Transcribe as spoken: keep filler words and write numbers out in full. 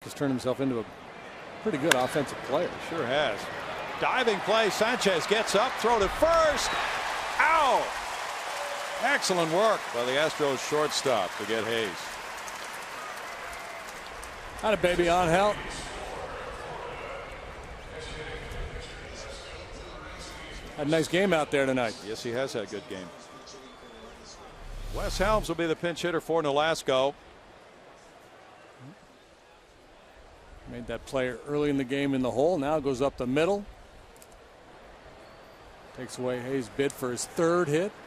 has turned himself into a pretty good offensive player. Sure has. Diving play. Sanchez gets up, throw to first. Ow! Excellent work by the Astros shortstop to get Hayes. Had a baby on, Hal. Had a nice game out there tonight. Yes, he has had a good game. Wes Helms will be the pinch hitter for Nolasco. Made that play early in the game in the hole. Now goes up the middle. Takes away Hayes' bid for his third hit.